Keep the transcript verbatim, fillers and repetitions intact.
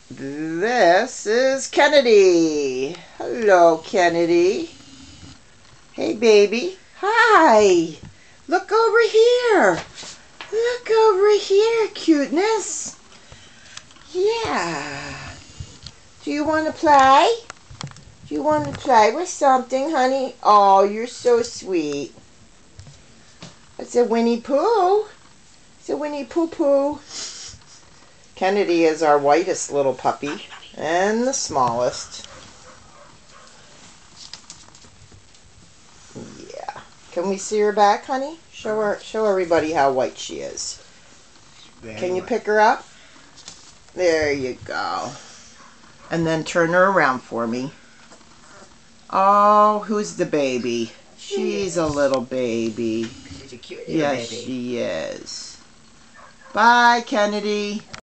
This is Kennedy. Hello, Kennedy. Hey, baby. Hi. Look over here. Look over here, cuteness. Yeah. Do you want to play? Do you want to play with something, honey? Oh, you're so sweet. It's a Winnie Pooh. It's a Winnie Pooh Pooh. Kennedy is our whitest little puppy and the smallest. Yeah. Can we see her back, honey? Show her, show everybody how white she is. Can you pick her up? There you go. And then turn her around for me. Oh, who's the baby? She's a little baby. She's a cute little yes, baby. she is. Bye, Kennedy.